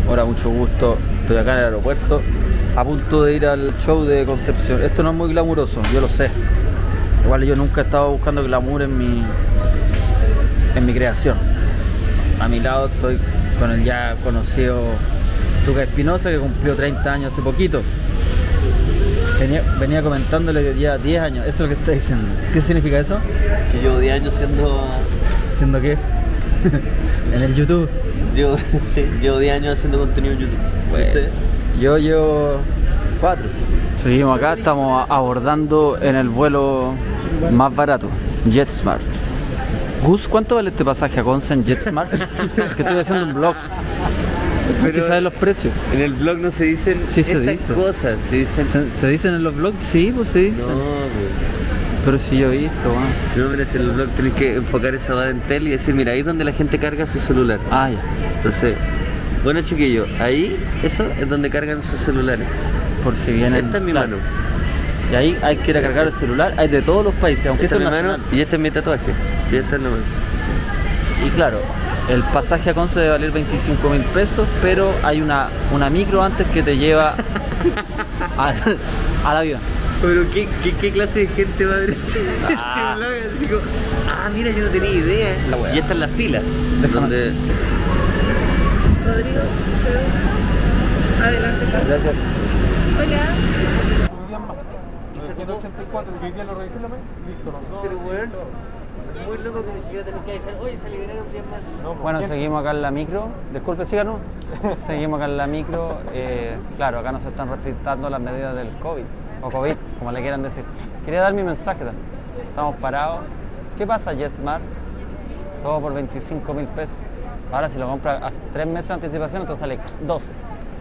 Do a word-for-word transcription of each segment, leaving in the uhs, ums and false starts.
Hola, mucho gusto. Estoy acá en el aeropuerto, a punto de ir al show de Concepción. Esto no es muy glamuroso, yo lo sé. Igual yo nunca he estado buscando glamour en mi, en mi creación. A mi lado estoy con el ya conocido Tuca Espinosa, que cumplió treinta años hace poquito. Venía, venía comentándole que lleva diez años, eso es lo que está diciendo. ¿Qué significa eso? Que llevo diez años siendo... ¿Siendo qué? En el YouTube. Llevo, sí, llevo diez años haciendo contenido en YouTube. Bueno, yo llevo cuatro. Seguimos acá, estamos abordando en el vuelo más barato, JetSmart. Gus, ¿cuánto vale este pasaje a Conce en JetSmart? Que estoy haciendo un blog. Hay que saber los precios. En el blog no se dicen Sí, se estas dice. cosas, se dicen... ¿Se, ¿Se dicen en los blogs? Sí, pues se dicen. No, pues... Pero si yo he visto, bueno. No, pero en el blog tenés que enfocar esa base en tele y decir, mira, ahí es donde la gente carga su celular. Ah, ya. Entonces, bueno chiquillos, ahí, eso es donde cargan sus celulares. Por si vienen. Esta es mi claro. mano. Y ahí hay que ir a cargar el celular, hay de todos los países, aunque Esta es esto mi es mano nacional. y este es mi tatuaje. Y esta es la mano. Y claro, el pasaje a Conce debe valer veinticinco mil pesos, pero hay una, una micro antes que te lleva al, al avión. Pero ¿qué, qué, qué clase de gente va a ver este, Ah. este blog? Así como, ah, mira, yo no tenía idea. La wea. Y esta es la fila. Déjame. Donde... Rodrigo, adelante, pasa. Gracias. Hola. ciento ochenta y cuatro, que hoy día lo revisé la mañana, listo, no. Pero weón, muy loco que ni siquiera tenés que avisar, oye, se liberaron diez más. No, pues, Bueno, ¿quién? seguimos acá en la micro. Disculpe, síganos. Seguimos acá en la micro. Eh, claro, acá no se están respetando las medidas del COVID, o COVID, como le quieran decir. Quería dar mi mensaje también. Estamos parados. ¿Qué pasa, JetSmart? Todo por veinticinco mil pesos. Ahora, si lo compra a tres meses de anticipación, entonces sale doce.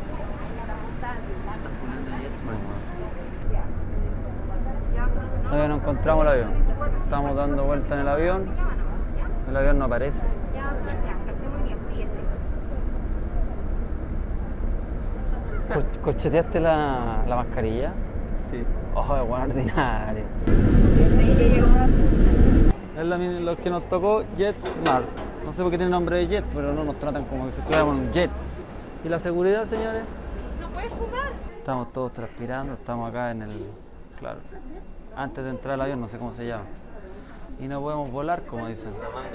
Todavía no encontramos el avión. Estamos dando vuelta en el avión. El avión no aparece. Co- ¿Cocheteaste la, la mascarilla? Sí. Ojo de buen ordinario. Es la, mi- lo que nos tocó JetSmart. No sé por qué tiene nombre de jet, pero no nos tratan como si estuviéramos en un jet. ¿Y la seguridad, señores? ¿No puedes fumar? Estamos todos transpirando, estamos acá en el... Claro, antes de entrar al avión, no sé cómo se llama. Y no podemos volar, como dicen.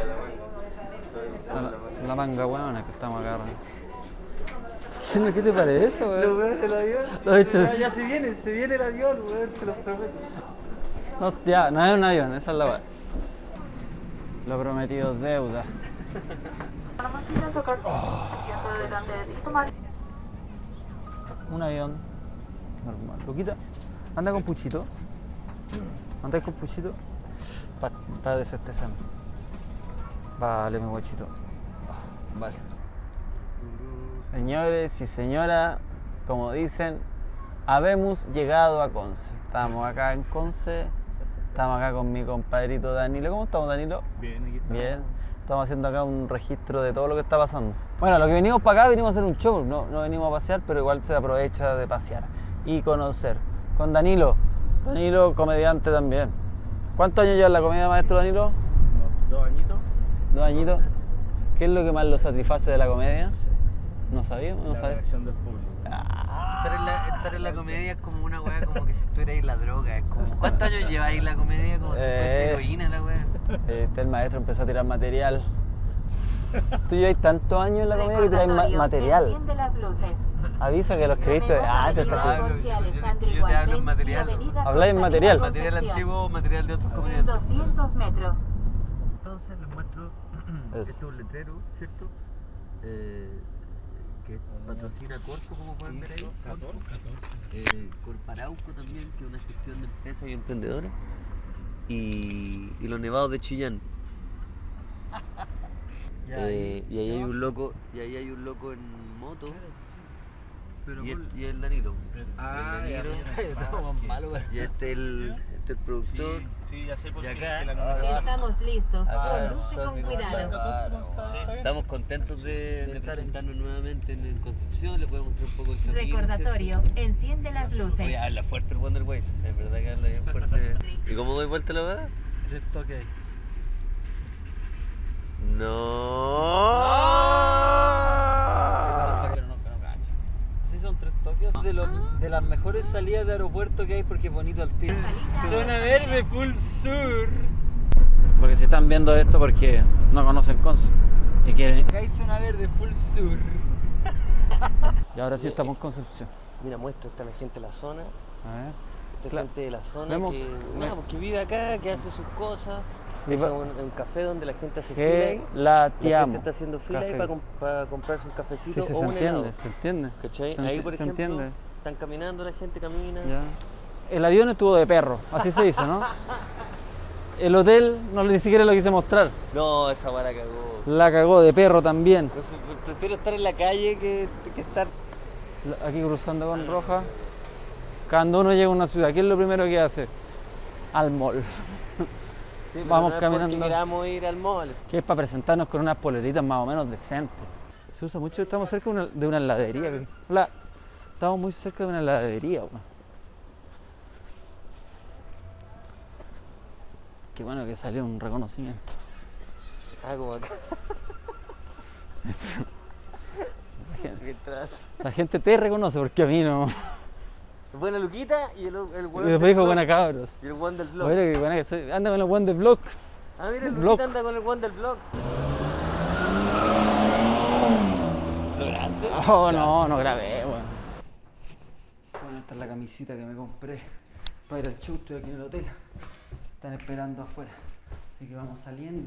La manga, la manga. La, la manga, weón, es que estamos acá. ¿Qué, ¿Qué te parece, weón? Lo weón del avión. Lo he hecho. Ya, ya se viene, se viene el avión, weón, se lo prometo. No, ya, no es un avión, esa es la weá. Lo prometido es deuda. Un avión normal. Luquita, anda con puchito. Anda con puchito. Para pa desestresarme. Vale, mi guachito. Ah, vale. Señores y señoras, como dicen, habemos llegado a Conce. Estamos acá en Conce. Estamos acá con mi compadrito Danilo. ¿Cómo estamos, Danilo? Bien, aquí está. Bien. Estamos haciendo acá un registro de todo lo que está pasando. Bueno, lo que venimos para acá, venimos a hacer un show. No, no venimos a pasear, pero igual se aprovecha de pasear y conocer. Con Danilo. Danilo, comediante también. ¿Cuántos años lleva en la comedia, maestro Danilo? Unos dos añitos. ¿Dos añitos? ¿Qué es lo que más lo satisface de la comedia? ¿No sabía? ¿No La sabía? reacción del público. Estar en, la, estar en la comedia es como una weá, como que si estuvierais la droga. Es como, ¿cuántos años lleváis en la comedia? Como si fuese Eh. heroína la weá. Este, el maestro empezó a tirar material. Tú lleváis tantos años en la comedia que tiráis ma material. Enciende las luces. Avisa que lo escribiste. Ah, ese está Claro, cool. yo- yo- yo te hablo en material. Habláis en material. Material antiguo, material de otros comediantes. doscientos metros. Entonces les muestro, Eso. esto es un letrero, ¿cierto? Eh, que patrocina Corfo, como pueden ver ahí. Corfo. Eh, Corparauco también, que es una gestión de empresas y emprendedores. Y, y los nevados de Chillán. Eh, y ahí hay un loco, y ahí hay un loco en moto. Y, el, y el Danilo. Ah, el ya, Danilo. ya, estamos malos. Y este el, este el productor. Sí, sí, ya sé por Y qué. acá- que la numeración- Estamos listos. Acá Conduce son con mi cuidado. compadre. Estamos contentos de, de presentarnos nuevamente en, en Concepción. Les voy a mostrar un poco el camino. Recordatorio, enciende las ¿cierto? luces. Oye, habla fuerte el Wonder Ways. Es verdad que habla bien fuerte. ¿Y cómo doy vuelta la verdad? Tres toques. No. Pero no, no, de, los, de las mejores salidas de aeropuerto que hay porque es bonito al tiro. Zona verde full sur. Porque si están viendo esto porque no conocen Conce y quieren... Acá hay zona verde full sur. Y ahora sí estamos en Concepción. Mira, muestra, está la gente de la zona. A ver. Esta Claro. gente de la zona Vemos- que, no, porque vive acá, que hace sus cosas. Y Es va- un, un café donde la gente hace fila Que ahí. la La tiamo. gente está haciendo fila ahí Café. para, comp- para comprarse un Sí, cafecito sí, o se un entiende, helado. se entiende. ¿Cachai? Se Ahí, enti- por se ejemplo, entiende. están caminando, la gente camina. Ya. El avión estuvo de perro, así se dice, ¿no? El hotel no ni siquiera lo quise mostrar. No, esa vara cagó. La cagó de perro también. Entonces, prefiero estar en la calle que, que estar... La- Aquí cruzando con roja. Cuando uno llega a una ciudad, ¿qué es lo primero que hace? Al mall. Sí, pero Vamos no es caminando. porque queramos ir al mall. Que es para presentarnos con unas poleritas más o menos decentes. Se usa mucho, estamos cerca de una, de una heladería. creo. Hola, estamos muy cerca de una heladería. weón. Qué bueno que salió un reconocimiento. Ah, como acá. La gente, Mientras... la gente te reconoce porque a mí no. Buena Luquita y el, el Y weón después del dijo blog. buena cabros. Y el weón del blog. Oye, que buena que soy. Anda con el buen de blog. Ah, mira, el blog. Luquita anda con el weón del blog. Oh, no, no grabé, weón. Bueno, esta es la camisita que me compré para ir al show, estoy aquí en el hotel. Están esperando afuera. Así que vamos saliendo.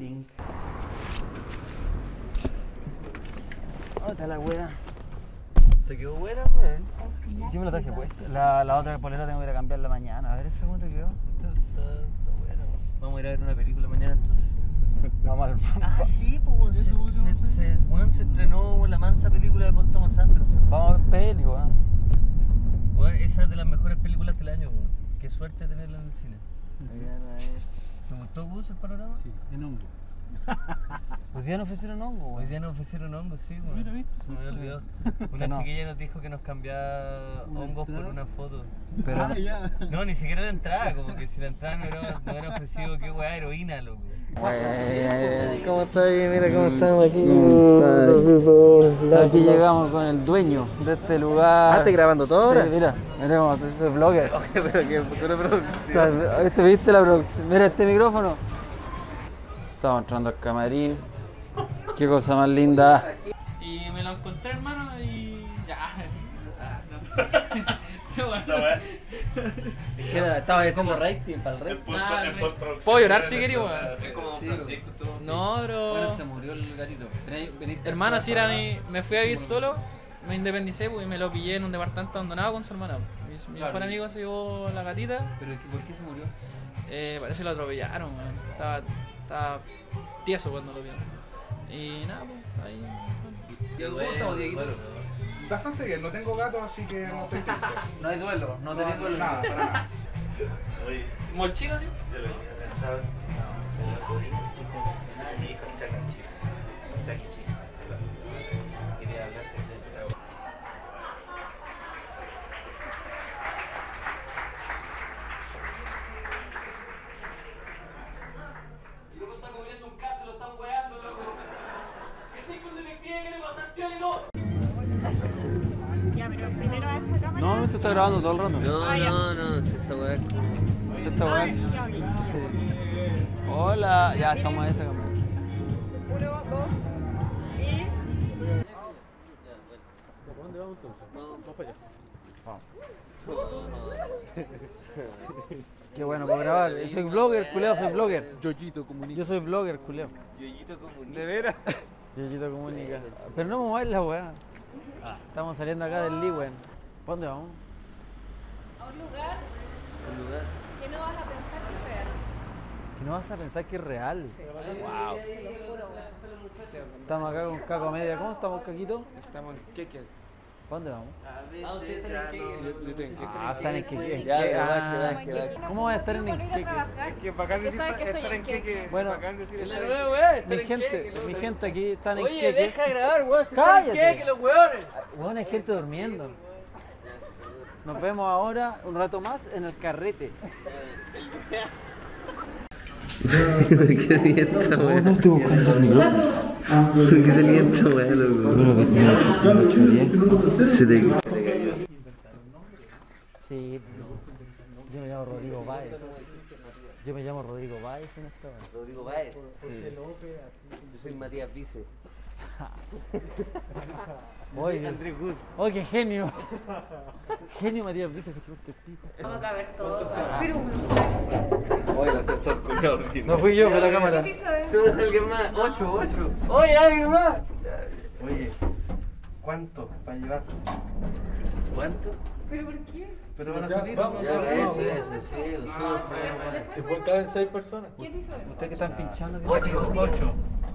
¿Dónde está la wea? ¿Te quedó buena, weón? Yo me la traje puesta. La, la otra polera tengo que ir a cambiarla mañana. A ver ese cómo te quedó. Está, está, está buena, weón. Vamos a ir a ver una película mañana entonces. Vamos al. Ah, sí, pues, weón. Se, se, se, weón, se estrenó la mansa película de Paul Thomas Anderson. Vamos a ver peli, weón. Weón, esa es de las mejores películas del año, weón. Qué suerte tenerla en el cine. ¿Te gustó, Gus, el panorama? Sí, en hongo. Hoy día nos ofrecieron hongo, Hoy weón. día nos ofrecieron hongos, sí, weón. Mira, ¿viste? Se me había olvidado. Una No. chiquilla nos dijo que nos cambiaba ¿Una hongos por entrada? una foto. Pero Ah, ya. No, ni siquiera la entrada, como que si la entrada no hubiera, no hubiera ofrecido, qué weá, heroína, loco. ¿Cómo está ahí? Mira cómo estamos aquí. Aquí llegamos con el dueño de este lugar. Ah, ¿estás grabando todo ahora? Sí, mira, mira cómo soy vlogger. Pero que fue una O producción. sea, ¿viste, viste la producción? Mira este micrófono. Estamos entrando al camarín. Qué cosa más linda. Y me lo encontré, hermano, y ya. ¿Qué era? ¿Estaba haciendo rating para el rating? Ah, ¿puedo llorar si quería, weón? Sí, No, bueno, bro. se murió el gatito. Venís- veniste Hermano, a- si era mi. Me fui a vivir solo, me independicé pues, y me lo pillé en un departamento abandonado con su hermana. Mi, mi Claro. mejor amigo se llevó la gatita. ¿Pero por qué se murió? Eh, parece que lo atropellaron, weón. Estaba, estaba tieso cuando lo vieron. Y nada, pues, ahí. ¿Cómo estamos, Dieguito? Bastante bien, no tengo gatos, así que no estoy triste. No hay duelo, no No, tenés duelo. nada, para nada. ¿Molchino, sí? Ya, pero primero a esa cámara. No, esto está grabando todo el rato. No, no, no, si esa weá. Esto está Ay, bueno. ya, ok. Sí. Hola, ya estamos en esa cámara. Uno, dos, y... ¿Dónde vamos entonces? Vamos para allá. Qué bueno por grabar. Soy blogger, culeo, soy blogger. Yoyito comunica. Yo soy blogger, culeo. Yoyito comunista. ¿De veras? Yoyito comunica. Pero no me mueves la weá. Estamos saliendo acá del Liwen. ¿Para dónde vamos? A un lugar Un lugar. que no vas a pensar que es real. Que no vas a pensar que es real. Wow. Te lo juro, weón. Estamos acá con Caco Media. ¿Cómo estamos, Caquito? Estamos en Queques. ¿Para dónde vamos? A veces ya no... Yo, yo estoy en Queques. Ah, están en Queque. Ya, que va, Ah, que va, que va. ¿Cómo va a estar en Bueno, ir a Queque? trabajar. Es que bacán Tú decir sabes que estar estoy en Queque. Bueno, Bacán decir Es la estar en nueva weá, estar Mi en gente, Queque, mi loco. gente aquí están en Oye, Queque. deja grabar, weón. Si Cállate. están en Queque, los weones. Bueno, hay gente durmiendo. Nos vemos ahora un rato más en el carrete. ¿Por qué te miento, weón? No estoy buscando el micrófono. ¿Por qué te miento, weón, loco? Se te, se te cayó. Sí, yo me llamo Rodrigo Báez. Yo me llamo Rodrigo Báez en esta hora. Rodrigo Báez. Sí. Yo soy Matías Vice. Oye, Andrés Good. ¡oh, qué genio! Genio Matías Vice, que chupaste el pico. Vamos a caber todo. Pero, Oye, el ascensor culiao. No fui yo, fue la cámara. ¿qué piso es? Sube alguien más. Ocho, ocho. Oye, alguien más. Oye, ¿cuánto para llevar? ¿Cuánto? ¿Pero por qué? Pero van a Ya, subir. vamos, ¿no? Ya, vamos, eso, vamos. eso, sí. Sube, Se pueden caber seis personas. ¿Qué piso es? Ustedes que están pinchando. ¿qué? Ocho. Ocho.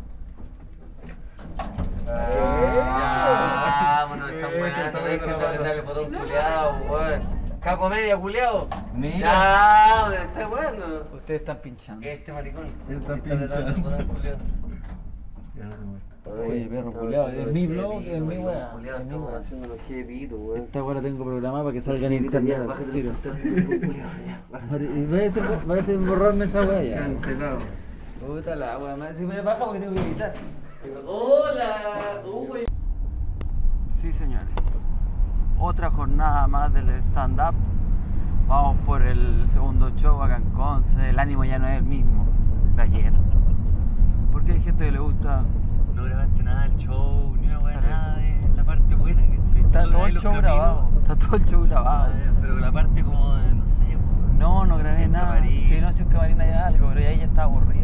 Ah, bueno, está buena. No dejes de apretar el botón culiao, weón. Caco media, culiao. Mira. Ya, está bueno. Ustedes están pinchando. Este maricón. Está Está apretando el botón culiao. Ya no te voy. Oye, perro culiao, es mi blog, es mi weá. Culiao, Es mi estamos weá. haciendo los jepitos, weón. Esta weá la tengo programada para que salga en internet. Ya, al bájate tiro. el botón culiao, ya, bájate. Y voy a hacer, voy a hacer borrarme esa weá ya. Cancelado. Puta la weá, me si me baja porque tengo que editar. Hola, uy. Sí, señores. Otra jornada más del stand-up. Vamos por el segundo show acá en Conce. El ánimo ya no es el mismo de ayer. Porque hay gente que le gusta. No grabaste nada del show, ni una weá, nada de la parte buena que Está solo todo ahí el los show caminos. grabado. Está todo el show grabado. Ah, pero la parte como de, no sé, po, No, no grabé un nada. camarín. Si no, si un camarín hay algo, pero ahí ya está aburrido.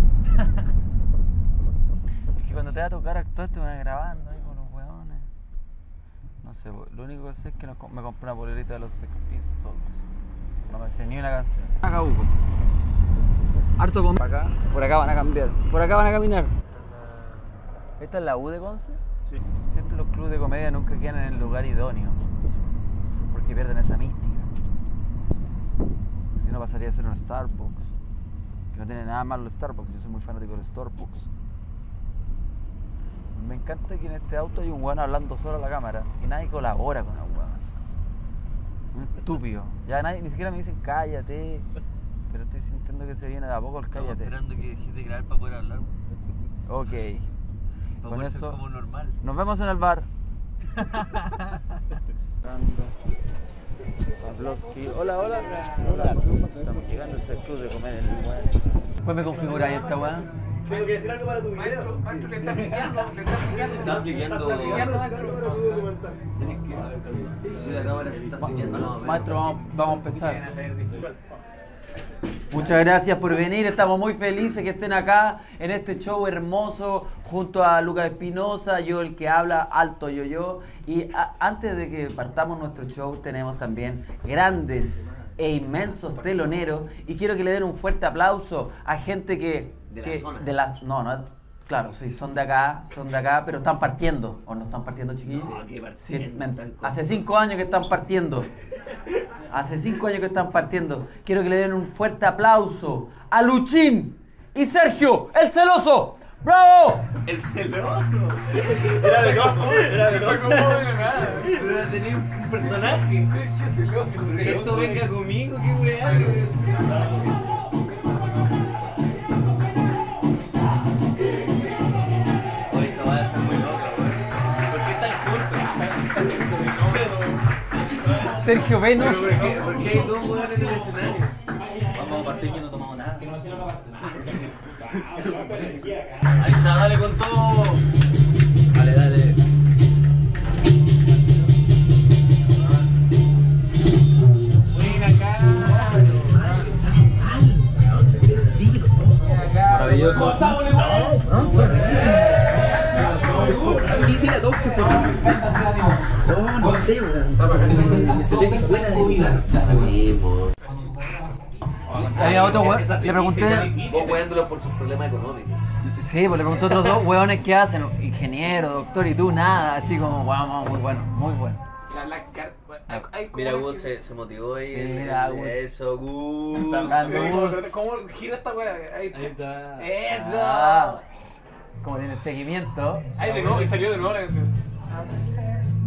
Es que cuando te va a tocar actuar te van grabando ahí con los hueones. No sé, po, lo único que sé es que nos com- me compré una polerita de los Sex Pistols. No me sé ni una canción. Acá Hugo. Harto con... Por acá, por acá van a cambiar. Por acá van a caminar. ¿Esta es la U de Conce? Sí. Siempre los clubes de comedia nunca quedan en el lugar idóneo. Porque pierden esa mística. Si no pasaría a ser un Starbucks. Que no tiene nada malo el Starbucks, yo soy muy fanático del Starbucks. Me encanta que en este auto hay un weón hablando solo a la cámara y nadie colabora con el weón. Un estúpido. Ya nadie, ni siquiera me dicen cállate. Pero estoy sintiendo que se viene de a poco el Estamos cállate. esperando que dejes de grabar para poder hablar, Ok. para Con poder ser eso como normal. nos vemos en el bar. Pavlovsky. Hola, hola. Hola. Estamos llegando al club de comer en el weón. Después me configura ahí esta weá. Tengo que decir algo para tu video. Maestro, le está fliqueando, le está fliqueando. Está fliqueando. fliqueando, maestro. Tienes que. Si la cámara se está fliqueando, no. Maestro, vamos, vamos a empezar. Muchas gracias por venir, estamos muy felices que estén acá en este show hermoso junto a Lucas Espinosa, yo el que habla, Alto Yo Yo. Y a- antes de que partamos nuestro show tenemos también grandes e inmensos teloneros y quiero que le den un fuerte aplauso a gente que... De la que- zona. de la- no, no, claro, sí, son de acá, son de acá, pero están partiendo, ¿o no están partiendo, chiquillos? No, que Sí, partiendo, men- están con- hace cinco años que están partiendo. Hace cinco años que están partiendo. Quiero que le den un fuerte aplauso a Luchín y Sergio, el celoso. ¡Bravo! El celoso. Era de Cosmo, era de Cosmo. Pero tenía un personaje. Que esto venga conmigo, qué weá. Oye, esto va a ser muy loca, weón. ¿Por qué están juntos? Sergio Venus. ¿Por qué, por qué hay dos weones en el escenario? Vamos a partir que no tomamos nada. Ahí está, dale con todo. Dale, dale. Maravilloso. Mira, dos que fueron. Oh, no sé, weón. Me sentí fuera de vida. Había otro weón, le pregunté. Vos weándolo por sus problemas económicos. Sí, pues le pregunté a otros dos weones qué hacen. Ingeniero, doctor y tú, nada. Así como, wow, muy bueno, muy bueno. La, la car- hay- hay como Mira, una Gus que- se, se motivó ahí. Sí, el- mira, Gus. Eso, Gus. Grande, Gus. ¿Cómo gira esta weá? Ahí está. ¡Eso! Ah, como tiene seguimiento. Ahí de nuevo, y salió de nuevo la canción.